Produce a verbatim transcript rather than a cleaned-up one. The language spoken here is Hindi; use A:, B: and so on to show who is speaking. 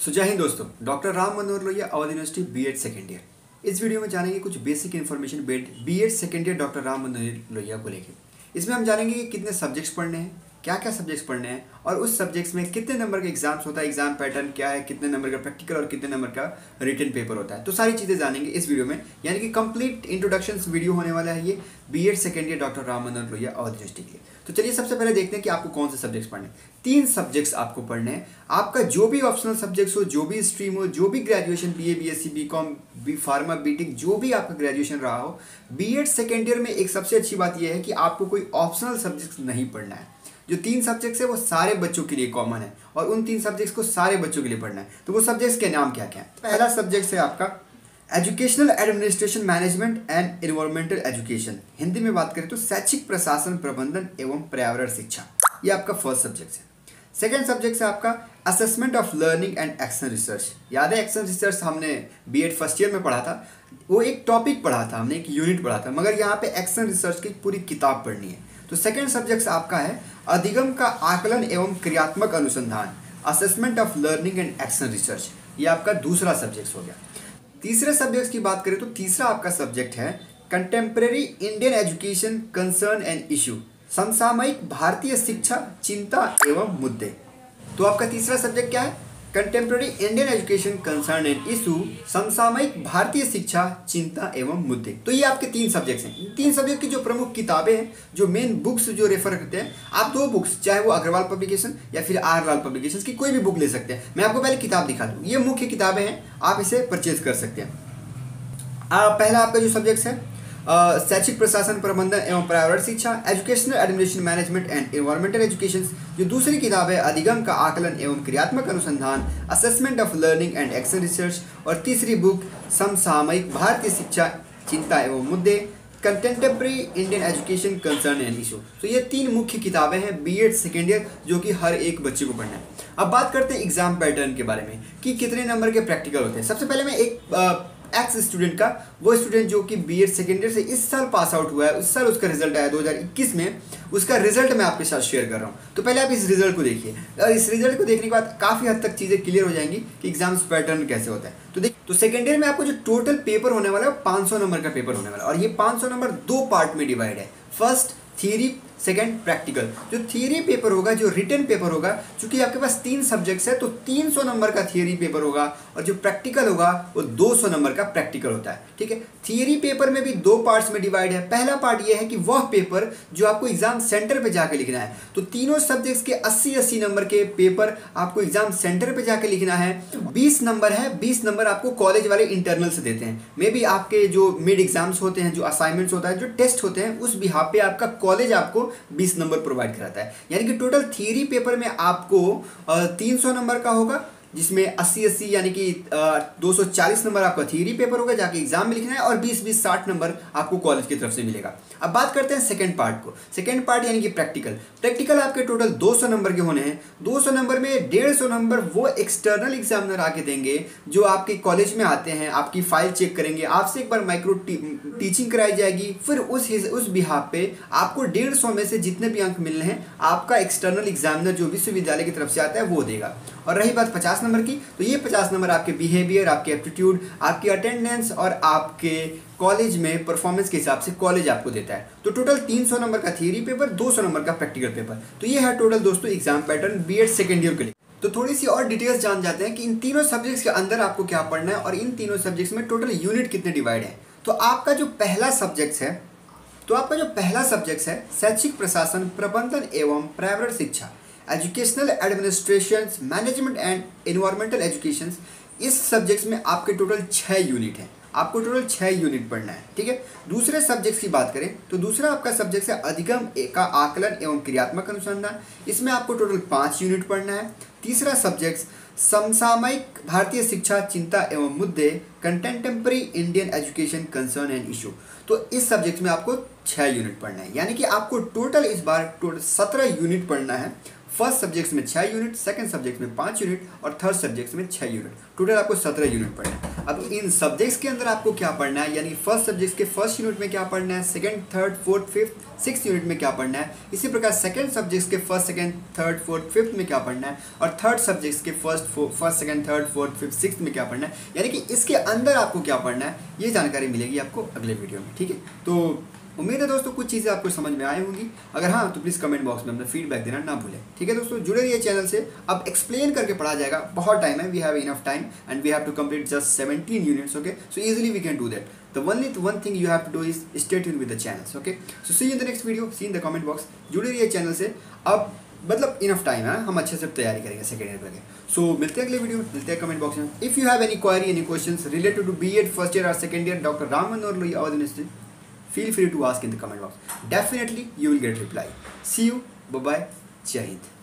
A: सो जय हिंद दोस्तों, doctor Ram Manohar Lohia Awadh university BEd second year. इस वीडियो में जानेंगे कुछ basic information BEd second year doctor Ram Manohar Lohia को लेकर। इसमें हम जानेंगे कि कितने सब्जेक्ट्स पढ़ने हैं, क्या क्या सब्जेक्ट्स पढ़ने हैं और उस सब्जेक्ट्स में कितने नंबर के एग्जाम्स होता है, एग्जाम पैटर्न क्या है, कितने नंबर का प्रैक्टिकल और कितने नंबर का रिटन पेपर होता है। तो सारी चीज़ें जानेंगे इस वीडियो में, यानी कि कंप्लीट इंट्रोडक्शन वीडियो होने वाला है ये BEd second year doctor Ram Manohar Lohia Awadh university के लिए। तो चलिए सबसे पहले देखते हैं कि आपको कौन से सब्जेक्ट्स पढ़ने हैं। तीन सब्जेक्ट्स आपको पढ़ने हैं। आपका जो भी ऑप्शनल सब्जेक्ट्स हो, जो भी स्ट्रीम हो, जो भी graduation BA, BSc, BCom, B pharma, BTech, जो भी आपका ग्रेजुएशन रहा हो, बीएड सेकेंड ईयर में एक सबसे अच्छी बात यह है कि आपको कोई ऑप्शनल सब्जेक्ट्स नहीं पढ़ना है। जो तीन सब्जेक्ट्स है वो सारे बच्चों के लिए कॉमन है और उन तीन सब्जेक्ट्स को सारे बच्चों के लिए पढ़ना है। तो वो सब्जेक्ट्स के नाम क्या क्या है? पहला सब्जेक्ट है आपका educational administration management and environmental education. Hindi में बात करें तो शैक्षिक प्रशासन, प्रबंधन एवं पर्यावरण शिक्षा। ये आपका फर्स्ट सब्जेक्ट है। सेकेंड सब्जेक्ट है आपका assessment of learning and action research. याद है एक्शन रिसर्च हमने बीएड फर्स्ट ईयर में पढ़ा था, वो एक टॉपिक पढ़ा था, हमने एक यूनिट पढ़ा था, मगर यहाँ पे एक्शन रिसर्च की पूरी किताब पढ़नी है। तो सेकेंड सब्जेक्ट आपका है अधिगम का आकलन एवं क्रियात्मक अनुसंधान, assessment of learning and action research. ये आपका दूसरा सब्जेक्ट हो गया। तीसरे सब्जेक्ट की बात करें तो तीसरा आपका सब्जेक्ट है contemporary Indian education concern and issue, समसामयिक भारतीय शिक्षा चिंता एवं मुद्दे। तो आपका तीसरा सब्जेक्ट क्या है? Contemporary Indian education concern and issue, समसामयिक भारतीय शिक्षा चिंता एवं मुद्दे। तो ये आपके तीन सब्जेक्ट्स हैं। तीन सब्जेक्ट की जो प्रमुख किताबें हैं, जो मेन बुक्स जो रेफर करते हैं, आप दो बुक्स, चाहे वो अग्रवाल पब्लिकेशन या फिर आर लाल पब्लिकेशन की कोई भी बुक ले सकते हैं। मैं आपको पहले किताब दिखा दूँ, ये मुख्य किताबें हैं, आप इसे परचेज कर सकते हैं। आ, पहला आपका जो सब्जेक्ट है शैक्षिक प्रशासन, प्रबंधन एवं पर्यावरण शिक्षा, educational administration management and environmental education. जो दूसरी किताब है अधिगम का आकलन एवं क्रियात्मक अनुसंधान, assessment of learning and action research. और तीसरी बुक समसामयिक भारतीय शिक्षा चिंता एवं मुद्दे, contemporary Indian education concern and issue. तो ये तीन मुख्य किताबें हैं बीएड सेकेंड ईयर, जो कि हर एक बच्चे को पढ़ना है। अब बात करते हैं एग्जाम पैटर्न के बारे में कि कितने नंबर के प्रैक्टिकल होते हैं। सबसे पहले मैं एक आ, एक्स स्टूडेंट का, वो स्टूडेंट जो कि बीएड सेकेंड ईयर से इस साल पास आउट हुआ है, उस साल उसका रिजल्ट आया दो हज़ार इक्कीस में, उसका रिजल्ट मैं आपके साथ शेयर कर रहा हूँ। तो पहले आप इस रिजल्ट को देखिए और इस रिजल्ट को देखने के बाद काफ़ी हद तक चीज़ें क्लियर हो जाएंगी कि एग्जाम्स पैटर्न कैसे होता है। तो देख, तो सेकेंड ईयर में आपको जो टोटल पेपर होने वाला है पाँच सौ नंबर का पेपर होने वाला है और ये पाँच सौ नंबर दो पार्ट में डिवाइड है। First theory, second practical. जो थियरी पेपर होगा, जो रिटन पेपर होगा, चूंकि आपके पास तीन सब्जेक्ट्स है तो तीन सौ नंबर का थियरी पेपर होगा और जो प्रैक्टिकल होगा वो दो सौ नंबर का प्रैक्टिकल होता है। ठीक है, थियरी पेपर में भी दो पार्ट्स में डिवाइड है। पहला पार्ट ये है कि वह पेपर जो आपको एग्जाम सेंटर पे जाके लिखना है, तो तीनों सब्जेक्ट्स के अस्सी अस्सी नंबर के पेपर आपको एग्जाम सेंटर पे जाके लिखना है। बीस नंबर है, बीस नंबर आपको कॉलेज वाले इंटरनल से देते हैं। मे बी आपके जो मिड एग्जाम्स होते हैं, जो असाइनमेंट्स होता है, जो टेस्ट होते हैं, उस बिहाफ पे आपका कॉलेज आपको बीस नंबर प्रोवाइड कराता है। यानी कि टोटल थियरी पेपर में आपको तीन सौ नंबर का होगा, जिसमें अस्सी अस्सी यानी कि दो सौ चालीस नंबर आपका थियरी पेपर होगा, जाके एग्जाम में लिखना है, और बीस बीस साठ नंबर आपको कॉलेज की तरफ से मिलेगा। अब बात करते हैं सेकंड पार्ट को। सेकंड पार्ट यानी कि प्रैक्टिकल। प्रैक्टिकल आपके टोटल दो सौ नंबर के होने हैं। दो सौ नंबर में डेढ़ सौ नंबर वो एक्सटर्नल एग्जामिनर आके देंगे जो आपके कॉलेज में आते हैं, आपकी फाइल चेक करेंगे, आपसे एक बार माइक्रो टी, टीचिंग कराई जाएगी, फिर उस उस बिहाफ पे आपको डेढ़ सौ में से जितने भी अंक मिलने हैं आपका एक्सटर्नल एग्जामिनर जो विश्वविद्यालय की तरफ से आता है वो देगा। और रही बात पचास नंबर की, तो ये पचास नंबर आपके बिहेवियर, आपके एप्टीट्यूड, आपकी अटेंडेंस और आपके कॉलेज में परफॉर्मेंस के हिसाब से कॉलेज आपको देता है। तो टोटल तीन सौ नंबर का थियरी पेपर, दो सौ नंबर का प्रैक्टिकल पेपर। तो ये है टोटल दोस्तों exam pattern BEd second year के लिए। तो थोड़ी सी और डिटेल्स जान जाते हैं कि इन तीनों सब्जेक्ट्स के अंदर आपको क्या पढ़ना है और इन तीनों सब्जेक्ट्स में टोटल यूनिट कितने डिवाइड है। तो आपका जो पहला सब्जेक्ट है तो आपका जो पहला सब्जेक्ट है शैक्षिक प्रशासन, प्रबंधन एवं पर्यावरण शिक्षा, educational administration management and environmental education. इस सब्जेक्ट्स में आपके टोटल छः यूनिट हैं, आपको टोटल छः यूनिट पढ़ना है। ठीक है, दूसरे सब्जेक्ट्स की बात करें तो दूसरा आपका सब्जेक्ट है अधिगम का आकलन एवं क्रियात्मक अनुसंधान। इसमें आपको टोटल पाँच यूनिट पढ़ना है। तीसरा सब्जेक्ट समसामयिक भारतीय शिक्षा चिंता एवं मुद्दे, contemporary Indian education concern and issue. तो इस सब्जेक्ट में आपको छः यूनिट पढ़ना है, यानी कि आपको टोटल इस बार टोटल सत्रह यूनिट पढ़ना है फर्स्ट सब्जेक्ट्स में छः यूनिट, सेकंड सब्जेक्ट में पाँच यूनिट और थर्ड सब्जेक्ट्स में छः यूनिट, टोटल आपको सत्रह यूनिट पढ़ना है। अब इन सब्जेक्ट्स के अंदर आपको क्या पढ़ना है, यानी फर्स्ट सब्जेक्ट्स के फर्स्ट यूनिट में क्या पढ़ना है, second third fourth fifth six unit में क्या पढ़ना है, इसी प्रकार सेकंड सब्जेक्ट्स के first second third fourth fifth में क्या पढ़ना है, और थर्ड सब्जेक्ट्स के first first second third fourth fifth six में क्या पढ़ना है, यानी कि इसके अंदर आपको क्या पढ़ना है, ये जानकारी मिलेगी आपको अगले वीडियो में। ठीक है, तो उम्मीद है दोस्तों कुछ चीज़ें आपको समझ में आई होंगी। अगर हाँ तो प्लीज़ कमेंट बॉक्स में अपना फीडबैक देना ना भूलें। ठीक है दोस्तों, जुड़े रहिए चैनल से। अब एक्सप्लेन करके पढ़ा जाएगा, बहुत टाइम है, we have enough time and we have to complete just seventeen units. Okay, so easily we can do that. The only one thing you have to do is stay tune with the channels. Okay, so see in the next video, see in the comment box. जुड़े रहिए चैनल से, अब मतलब इनफ टाइम है, हम अच्छे से तैयारी करेंगे सेकेंड ईयर के। सो मिलते हैं अगले वीडियो में, मिलते हैं कमेंट बॉक्स में। If you have any query, any questions related to BEd first year और second year doctor Ram Manohar Lohia Awadh university, feel free to ask in the comment box. Definitely you will get reply. See you. Bye bye. Jai Hind.